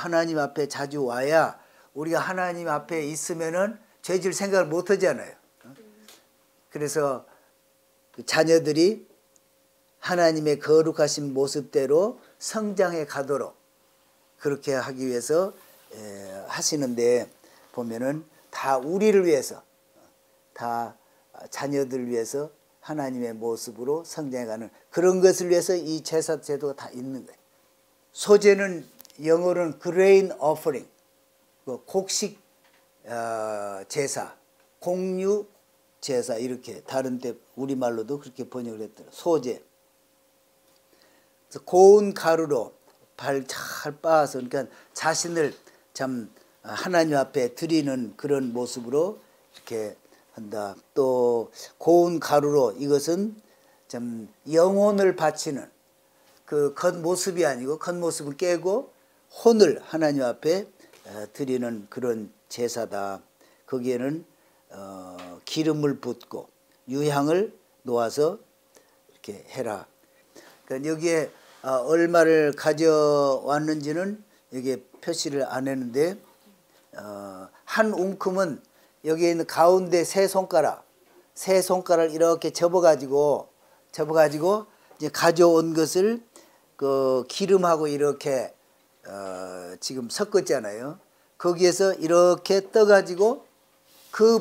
하나님 앞에 자주 와야 우리가 하나님 앞에 있으면은 죄질 생각을 못 하잖아요. 그래서 자녀들이 하나님의 거룩하신 모습대로 성장해 가도록 그렇게 하기 위해서 하시는데 보면은 다 우리를 위해서, 다 자녀들 위해서 하나님의 모습으로 성장해가는 그런 것을 위해서 이 제사 제도가 다 있는 거예요. 소제는 영어로는 grain offering, 곡식 제사, 공유 제사, 이렇게 다른 데 우리말로도 그렇게 번역을 했더라고요. 소제. 그래서 고운 가루로 발 잘 빻아서, 그러니까 자신을 참 하나님 앞에 드리는 그런 모습으로 이렇게 한다. 또 고운 가루로, 이것은 좀 영혼을 바치는 그 겉모습이 아니고 겉모습을 깨고 혼을 하나님 앞에 드리는 그런 제사다. 거기에는 기름을 붓고 유향을 놓아서 이렇게 해라. 그러니까 여기에 얼마를 가져왔는지는 여기에 표시를 안 했는데, 한 웅큼은 여기에 있는 가운데 세 손가락 이렇게 접어가지고 이제 가져온 것을 그 기름하고 이렇게 지금 섞었잖아요. 거기에서 이렇게 떠가지고 그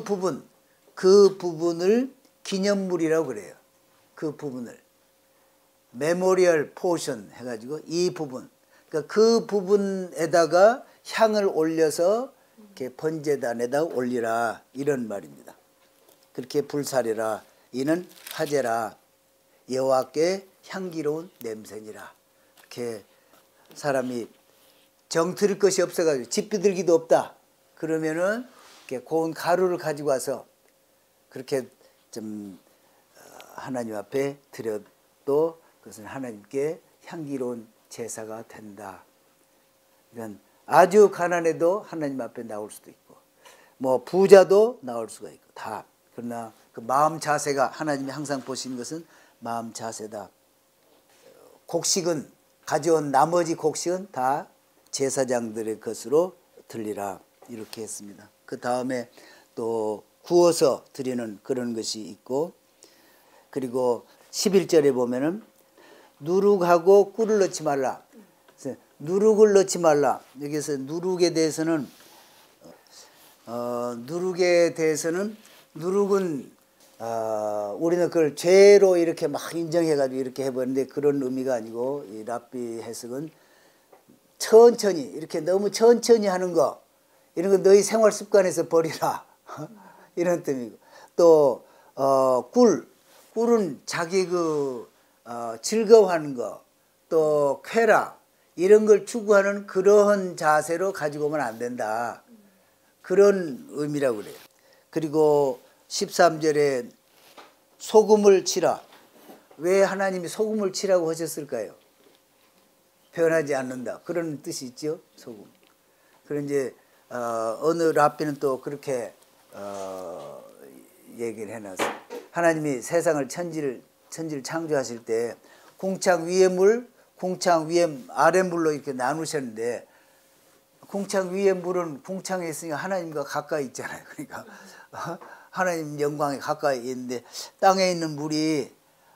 부분을 기념물이라고 그래요. 그 부분을 메모리얼 포션 해가지고 이 부분, 그러니까 그 부분에다가 향을 올려서 이렇게 번제단에다 올리라, 이런 말입니다. 그렇게 불사려라. 이는 화제라. 여호와께 향기로운 냄새니라. 이렇게 사람이 정 들을 것이 없어가지고 집 비둘기도 없다 그러면은 이렇게 고운 가루를 가지고 와서 그렇게 좀 하나님 앞에 드려도 그것은 하나님께 향기로운 제사가 된다. 그러니까 아주 가난해도 하나님 앞에 나올 수도 있고, 뭐 부자도 나올 수가 있고 다. 그러나 그 마음 자세가, 하나님이 항상 보시는 것은 마음 자세다. 곡식은, 가져온 나머지 곡식은 다 제사장들의 것으로 들리라, 이렇게 했습니다. 그 다음에 또 구워서 드리는 그런 것이 있고, 그리고 11절에 보면은 누룩하고 꿀을 넣지 말라. 누룩을 넣지 말라. 여기서 누룩에 대해서는 누룩은 우리는 그걸 죄로 이렇게 막 인정해가지고 이렇게 해버리는데, 그런 의미가 아니고 이 랍비 해석은 천천히, 이렇게 너무 천천히 하는 거, 이런 거 너희 생활 습관에서 버리라 이런 뜻이고, 또 꿀은 자기 즐거워하는 거, 또 쾌락, 이런 걸 추구하는 그런 자세로 가지고 오면 안 된다, 그런 의미라고 그래요. 그리고 13절에 소금을 치라. 왜 하나님이 소금을 치라고 하셨을까요? 변하지 않는다, 그런 뜻이 있죠, 소금. 그런 이제 어느 랍비는 또 그렇게 얘기를 해놨어요. 하나님이 세상을 천지를 창조하실 때 궁창 위의 물, 궁창 위의 아래 물로 이렇게 나누셨는데, 궁창 위의 물은 궁창에 있으니까 하나님과 가까이 있잖아요. 그러니까 하나님 영광에 가까이 있는데, 땅에 있는 물이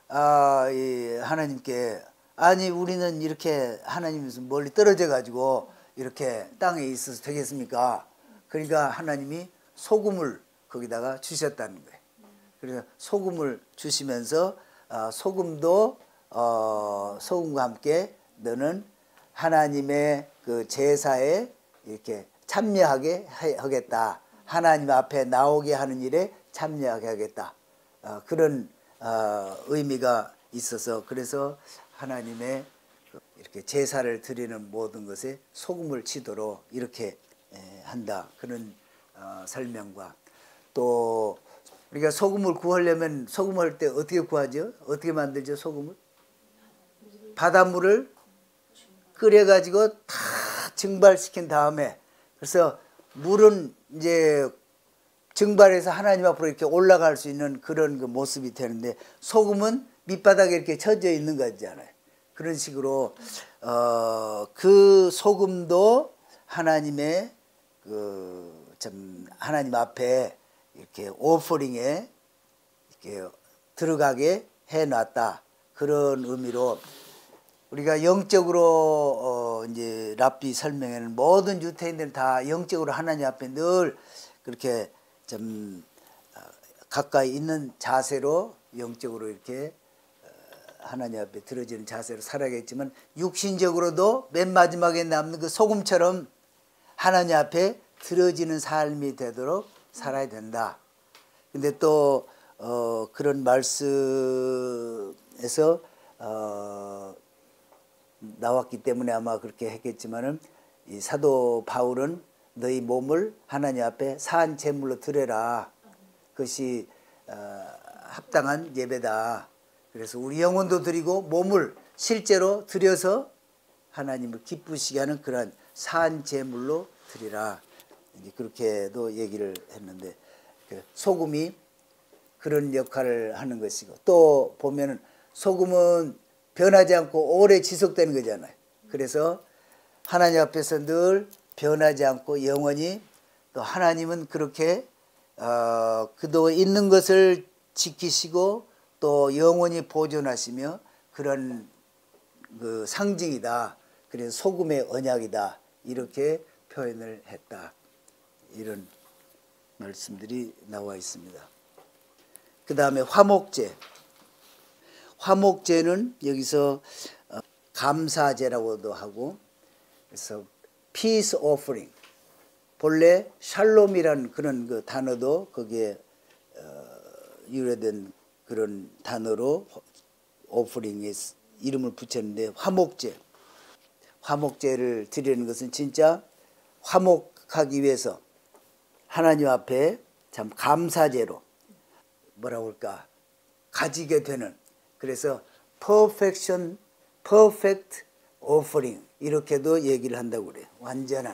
하나님께, 아니 우리는 이렇게 하나님에서 멀리 떨어져 가지고 이렇게 땅에 있어서 되겠습니까? 그러니까 하나님이 소금을 거기다가 주셨다는 거예요. 그래서 소금을 주시면서 소금도 소금과 함께 너는 하나님의 그 제사에 이렇게 참여하게 하겠다, 하나님 앞에 나오게 하는 일에 참여하게 하겠다, 그런 의미가 있어서, 그래서 하나님의 이렇게 제사를 드리는 모든 것에 소금을 치도록 이렇게 한다, 그런 설명과, 또 우리가 소금을 구하려면 소금을 할 때 어떻게 구하죠? 어떻게 만들죠, 소금을? 바닷물을 끓여가지고 다 증발시킨 다음에, 그래서 물은 이제 증발해서 하나님 앞으로 이렇게 올라갈 수 있는 그런 그 모습이 되는데, 소금은 밑바닥에 이렇게 쳐져 있는 거잖아요. 그런 식으로 그 소금도 하나님의 하나님 앞에 이렇게 오퍼링에 이렇게 들어가게 해놨다. 그런 의미로 우리가 영적으로 이제 랍비 설명에는 모든 유태인들은 다 영적으로 하나님 앞에 늘 그렇게 좀 가까이 있는 자세로 영적으로 이렇게 하나님 앞에 들어지는 자세로 살아야겠지만 육신적으로도 맨 마지막에 남는 그 소금처럼 하나님 앞에 들어지는 삶이 되도록 살아야 된다. 근데 또 그런 말씀에서 나왔기 때문에 아마 그렇게 했겠지만은 이 사도 바울은 너희 몸을 하나님 앞에 산 제물로 드려라. 그것이 합당한 예배다. 그래서 우리 영혼도 드리고 몸을 실제로 드려서 하나님을 기쁘시게 하는 그러한 산 제물로 드리라. 이제 그렇게도 얘기를 했는데 소금이 그런 역할을 하는 것이고 또 보면은 소금은 변하지 않고 오래 지속되는 거잖아요. 그래서 하나님 앞에서 늘 변하지 않고 영원히 또 하나님은 그렇게 그동안 있는 것을 지키시고 또 영원히 보존하시며 그런 그 상징이다. 그래서 소금의 언약이다. 이렇게 표현을 했다. 이런 말씀들이 나와 있습니다. 그 다음에 화목제. 화목제는 여기서 감사제라고도 하고 그래서 peace offering 본래 샬롬이라는 그런 그 단어도 거기에 유래된 그런 단어로 오퍼링에 이름을 붙였는데 화목제를 드리는 것은 진짜 화목하기 위해서 하나님 앞에 참 감사제로 뭐라고 할까 가지게 되는 그래서 perfect offering 이렇게도 얘기를 한다고 그래요. 완전한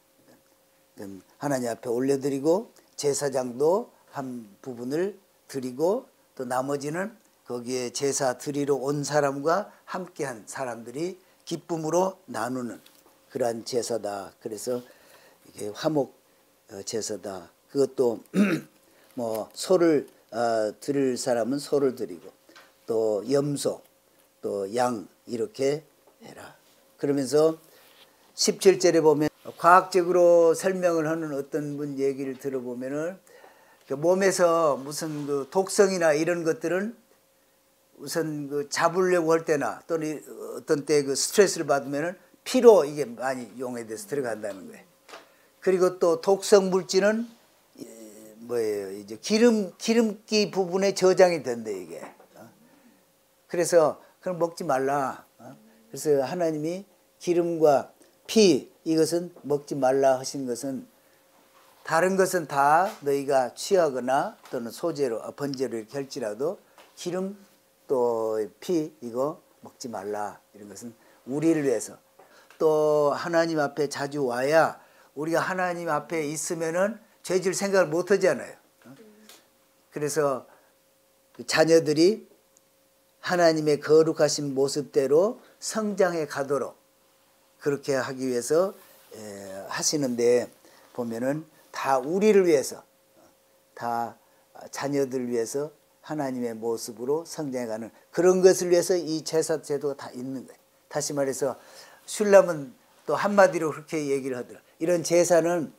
하나님 앞에 올려드리고 제사장도 한 부분을 드리고 또 나머지는 거기에 제사 드리러 온 사람과 함께한 사람들이 기쁨으로 나누는 그러한 제사다. 그래서 이게 화목 제사다. 그것도 뭐 소를 드릴 사람은 소를 드리고 또 염소 또 양 이렇게 해라. 그러면서 17절에 보면 과학적으로 설명을 하는 어떤 분 얘기를 들어보면은 그 몸에서 무슨 그 독성이나 이런 것들은 우선 그 잡으려고 할 때나 또는 어떤 때 그 스트레스를 받으면은 피로 이게 많이 용해돼서 들어간다는 거예요. 그리고 또 독성 물질은 뭐예요? 이제 기름기 부분에 저장이 된대 이게. 그래서 그럼 먹지 말라. 그래서 하나님이 기름과 피 이것은 먹지 말라 하신 것은 다른 것은 다 너희가 취하거나 또는 소재로 번제로 이렇게 할지라도 기름 또 피 이거 먹지 말라. 이런 것은 우리를 위해서 또 하나님 앞에 자주 와야 우리가 하나님 앞에 있으면은 죄질 생각을 못 하잖아요. 그래서 자녀들이 하나님의 거룩하신 모습대로 성장해 가도록 그렇게 하기 위해서 하시는데 보면은 다 우리를 위해서 다 자녀들 위해서 하나님의 모습으로 성장해가는 그런 것을 위해서 이 제사 제도가 다 있는 거예요. 다시 말해서 슐람은 또 한마디로 그렇게 얘기를 하더라. 이런 제사는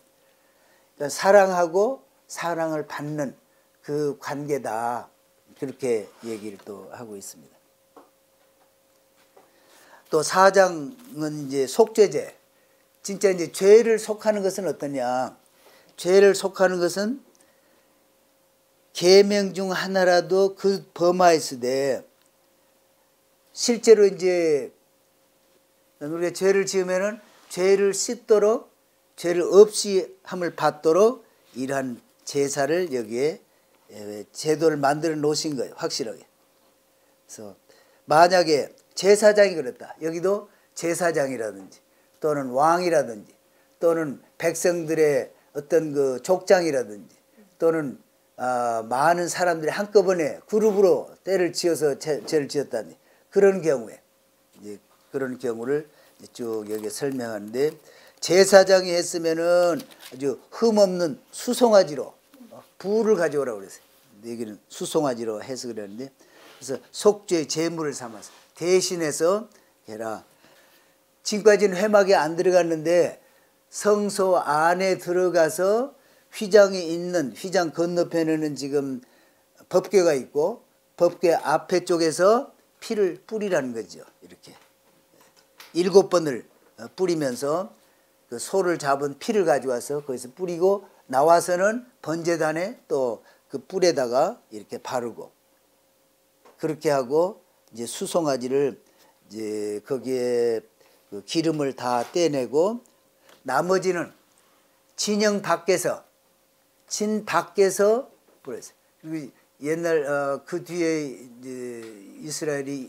사랑하고 사랑을 받는 그 관계다. 그렇게 얘기를 또 하고 있습니다. 또 4장은 이제 속죄제. 진짜 이제 죄를 속하는 것은 어떠냐? 죄를 속하는 것은 계명 중 하나라도 그 범하였으되 실제로 이제 우리가 죄를 지으면은 죄를 씻도록 죄를 없이 함을 받도록 이러한 제사를 여기에 제도를 만들어 놓으신 거예요. 확실하게. 그래서 만약에 제사장이 그랬다. 여기도 제사장이라든지 또는 왕이라든지 또는 백성들의 어떤 그 족장이라든지 또는 많은 사람들이 한꺼번에 그룹으로 때를 지어서 죄를 지었다니 그런 경우에 이제 그런 경우를 쭉 여기 설명하는데 제사장이 했으면은 아주 흠없는 수송아지로 부를 가져오라고 그랬어요. 여기는 수송아지로 해서 그랬는데, 그래서 속죄의 제물을 삼아서 대신해서 해라. 지금까지는 회막에 안 들어갔는데 성소 안에 들어가서 휘장이 있는, 휘장 건너편에는 지금 법궤가 있고 법궤 앞에 쪽에서 피를 뿌리라는 거죠. 이렇게 7번을 뿌리면서 그 소를 잡은 피를 가져와서 거기서 뿌리고 나와서는 번제단에 또 그 뿔에다가 이렇게 바르고, 그렇게 하고 이제 수송아지를 이제 거기에 그 기름을 다 떼내고, 나머지는 진영 밖에서, 진 밖에서 뿌렸어요. 그리고 옛날 그 뒤에 이제 이스라엘이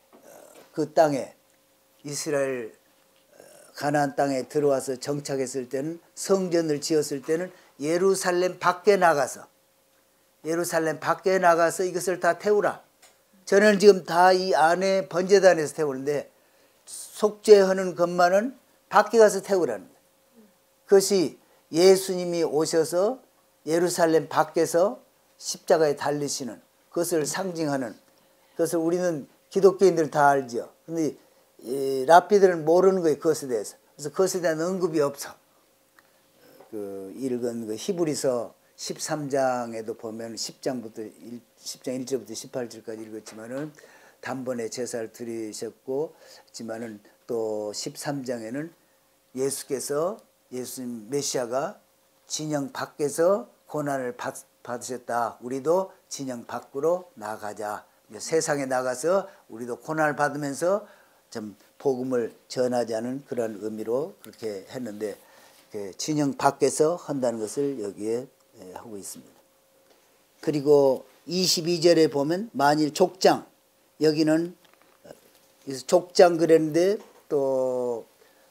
그 땅에, 이스라엘 가나안 땅에 들어와서 정착했을 때는, 성전을 지었을 때는 예루살렘 밖에 나가서, 예루살렘 밖에 나가서 이것을 다 태우라. 저는 지금 다 이 안에 번제단에서 태우는데 속죄하는 것만은 밖에 가서 태우라는 거예요. 그것이 예수님이 오셔서 예루살렘 밖에서 십자가에 달리시는 그것을 상징하는, 그것을 우리는 기독교인들은 다 알죠. 근데 이 랍비들은 모르는 거예요, 그것에 대해서. 그래서 그것에 대한 언급이 없어. 그 읽은 그 히브리서 13장에도 보면 10장 1절부터 18절까지 읽었지만은 단번에 제사를 드리셨고, 지만은 또 13장에는 예수께서, 예수님 메시아가 진영 밖에서 고난을 받으셨다. 우리도 진영 밖으로 나가자. 세상에 나가서 우리도 고난을 받으면서 좀 복음을 전하자는 그런 의미로 그렇게 했는데, 진영 밖에서 한다는 것을 여기에 하고 있습니다. 그리고 22절에 보면 만일 족장, 여기는 족장 그랬는데 또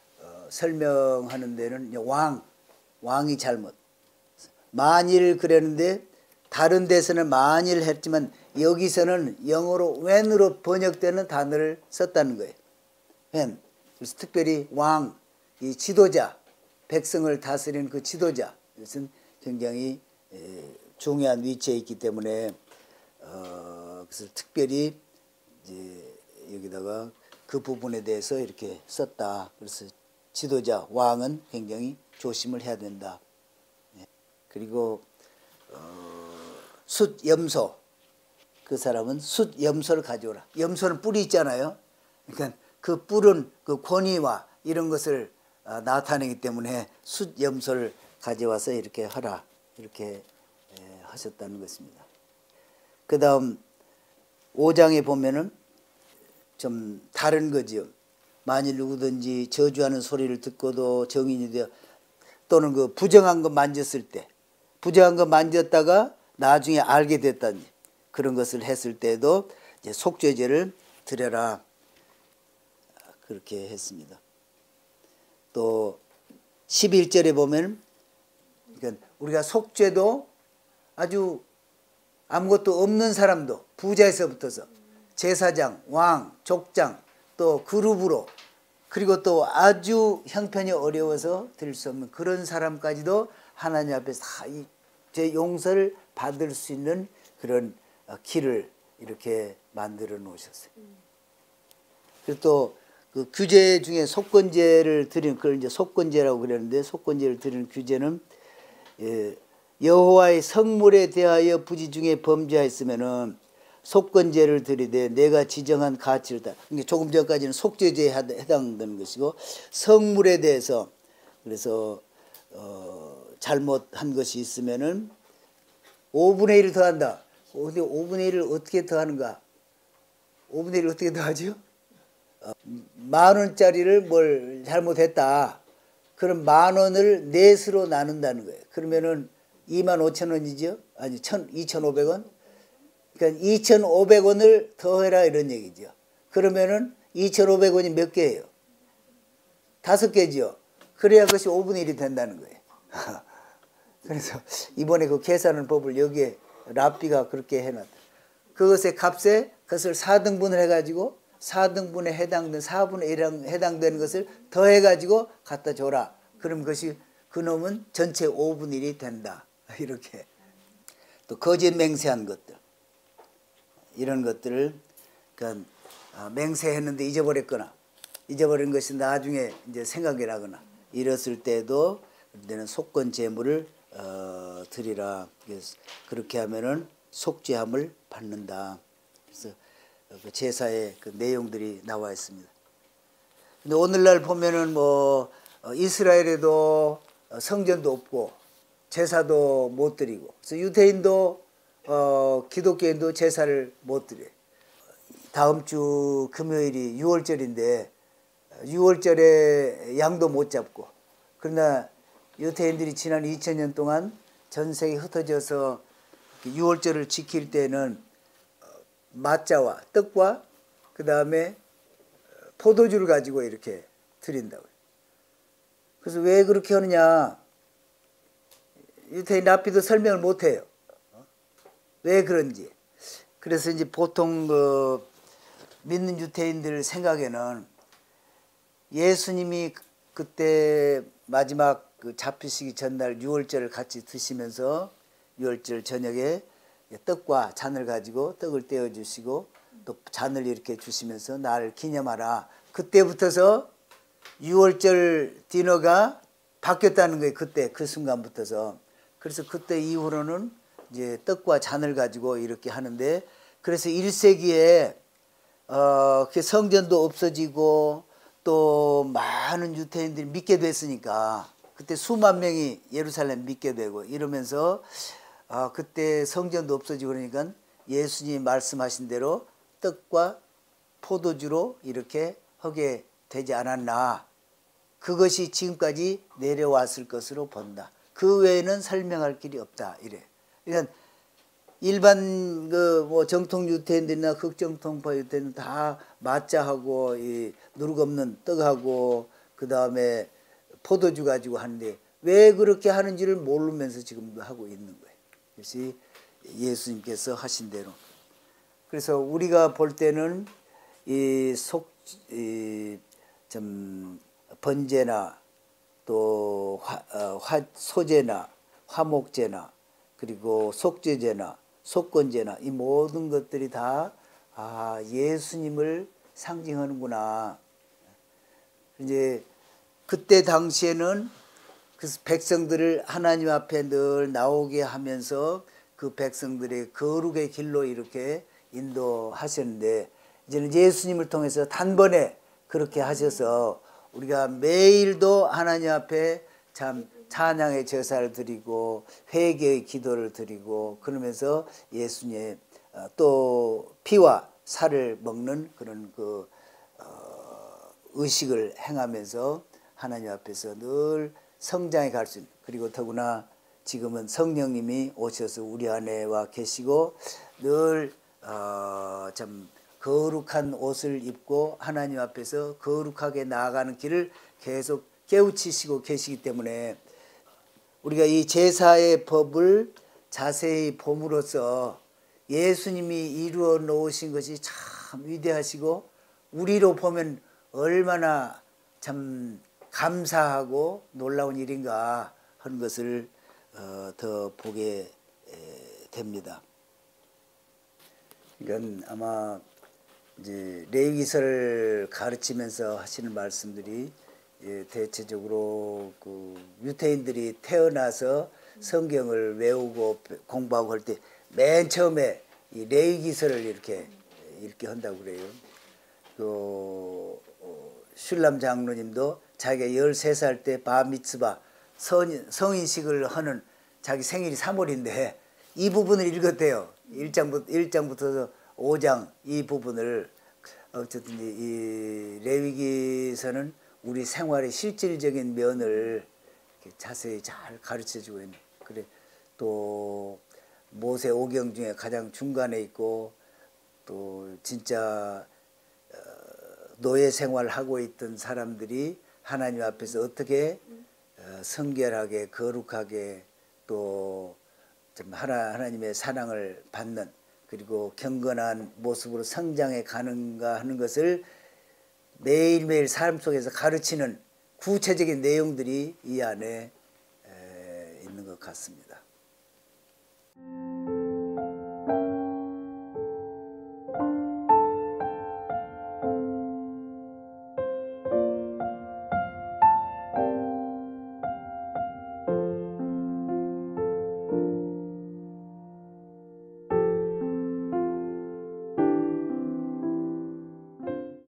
설명하는 데는 왕이 잘못, 만일 그랬는데 다른 데서는 만일 했지만 여기서는 영어로 when으로 번역되는 단어를 썼다는 거예요. when. 그래서 특별히 왕, 이 지도자, 백성을 다스리는 그 지도자, 이것은 굉장히 중요한 위치에 있기 때문에 그래서 특별히 이제 여기다가 그 부분에 대해서 이렇게 썼다. 그래서 지도자, 왕은 굉장히 조심을 해야 된다. 그리고 숫 염소, 그 사람은 숫 염소를 가져오라. 염소는 뿔이 있잖아요. 그러니까 그 뿔은 그 권위와 이런 것을 나타내기 때문에 숫 염소를 가져와서 이렇게 하라, 이렇게 하셨다는 것입니다. 그 다음 5장에 보면은 좀 다른 거죠. 만일 누구든지 저주하는 소리를 듣고도 정인이 되어, 또는 그 부정한 거 만졌을 때, 부정한 거 만졌다가 나중에 알게 됐다니 그런 것을 했을 때도 이제 속죄제를 드려라, 그렇게 했습니다. 또 11절에 보면, 그러니까 우리가 속죄도 아주 아무것도 없는 사람도, 부자에서부터서 제사장, 왕, 족장, 또 그룹으로, 그리고 또 아주 형편이 어려워서 드릴 수 없는 그런 사람까지도 하나님 앞에서 다 제 용서를 받을 수 있는 그런 길을 이렇게 만들어 놓으셨어요. 그리고 또 그 규제 중에 속건제를 드리는, 그걸 이제 속건제라고 그랬는데, 속건제를 드리는 규제는 여호와의 성물에 대하여 부지 중에 범죄하였으면은 속건제를 드리되 내가 지정한 가치를 다. 그러니까 조금 전까지는 속죄제에 해당되는 것이고, 성물에 대해서, 그래서 잘못한 것이 있으면은 5분의 1을 더한다. 근데 5분의 1을 어떻게 더하는가? 5분의 1을 어떻게 더하죠? 10,000원짜리를 뭘 잘못했다. 그럼 10,000원을 넷으로 나눈다는 거예요. 그러면은 25,000원이죠? 아니 2,500원? 그러니까 2,500원을 더해라, 이런 얘기죠. 그러면은 2,500원이 몇 개예요? 5개죠. 그래야 그것이 5분의 1이 된다는 거예요. 그래서 이번에 그 계산하는 법을 여기에 랍비가 그렇게 해놨다. 그것의 값에 그것을 4등분을 해가지고 4등분에 해당된 4분의 1에 해당되는 것을 더해가지고 갖다 줘라. 그럼 그 놈은 전체 5분의 1이 된다. 이렇게. 또 거짓 맹세한 것들. 이런 것들을 그러니까 맹세했는데 잊어버렸거나 잊어버린 것이 나중에 이제 생각이 나거나 이랬을 때도 그때는 속건 제물을 드리라. 그렇게 하면은 속죄함을 받는다. 그래서 그 제사의 그 내용들이 나와 있습니다. 근데 오늘날 보면은 뭐 이스라엘에도 성전도 없고 제사도 못 드리고, 그래서 유대인도 기독교인도 제사를 못 드려요. 다음 주 금요일이 6월절인데 6월절에 양도 못 잡고, 그러나 유대인들이 지난 2000년 동안 전 세계에 흩어져서 6월절을 지킬 때는 맞자와 떡과 그 다음에 포도주를 가지고 이렇게 드린다고요. 그래서 왜 그렇게 하느냐, 유태인 랍비도 설명을 못해요. 왜 그런지. 그래서 이제 보통 그 믿는 유태인들 생각에는 예수님이 그때 마지막 그 잡히시기 전날 6월절을 같이 드시면서 6월절 저녁에 떡과 잔을 가지고 떡을 떼어 주시고 또 잔을 이렇게 주시면서 나를 기념하라. 그때부터서 6월절 디너가 바뀌었다는 거예요. 그때 그 순간부터서. 그래서 그때 이후로는 이제 떡과 잔을 가지고 이렇게 하는데, 그래서 1세기에 성전도 없어지고 또 많은 유대인들이 믿게 됐으니까 그때 수만 명이 예루살렘 믿게 되고 이러면서 그때 성전도 없어지고 그러니까 예수님이 말씀하신 대로 떡과 포도주로 이렇게 하게 되지 않았나. 그것이 지금까지 내려왔을 것으로 본다. 그 외에는 설명할 길이 없다. 이래. 그러니까 일반 뭐 정통 유태인들이나 극정통파 유태인들 다 마자하고 이 누룩 없는 떡하고 그 다음에 포도주 가지고 하는데 왜 그렇게 하는지를 모르면서 지금도 하고 있는 거예요. 그것이 예수님께서 하신 대로. 그래서 우리가 볼 때는 좀 번제나 또 소제나 화목제나 그리고 속죄제나 속건제나 이 모든 것들이 다 예수님을 상징하는구나. 이제 그때 당시에는 그 백성들을 하나님 앞에 늘 나오게 하면서 그 백성들의 거룩의 길로 이렇게 인도하셨는데, 이제는 예수님을 통해서 단번에 그렇게 하셔서 우리가 매일도 하나님 앞에 참 찬양의 제사를 드리고 회개의 기도를 드리고 그러면서 예수님의 또 피와 살을 먹는 그런 그 의식을 행하면서 하나님 앞에서 늘 성장해 갈 수 있는, 그리고 더구나 지금은 성령님이 오셔서 우리 안에 와 계시고 늘 참 거룩한 옷을 입고 하나님 앞에서 거룩하게 나아가는 길을 계속 깨우치시고 계시기 때문에 우리가 이 제사의 법을 자세히 봄으로써 예수님이 이루어 놓으신 것이 참 위대하시고 우리로 보면 얼마나 참 감사하고 놀라운 일인가 하는 것을 더 보게 됩니다. 이건 아마 이제 레위기서를 가르치면서 하시는 말씀들이 대체적으로 그 유태인들이 태어나서 성경을 외우고 공부하고 할 때 맨 처음에 이 레위기서를 이렇게 한다고 그래요. 그 슐람 장로님도 자기가 13살 때 바미츠바 성인식을 하는 자기 생일이 3월인데 이 부분을 읽었대요. 1장부터 5장 이 부분을. 어쨌든 이 레위기서는 우리 생활의 실질적인 면을 자세히 잘 가르쳐주고 있는. 그래 또 모세 오경 중에 가장 중간에 있고 또 진짜 노예 생활하고 있던 사람들이 하나님 앞에서 어떻게 성결하게 거룩하게 또 좀 하나님의 사랑을 받는, 그리고 경건한 모습으로 성장해 가는가 하는 것을 매일매일 삶 속에서 가르치는 구체적인 내용들이 이 안에 있는 것 같습니다.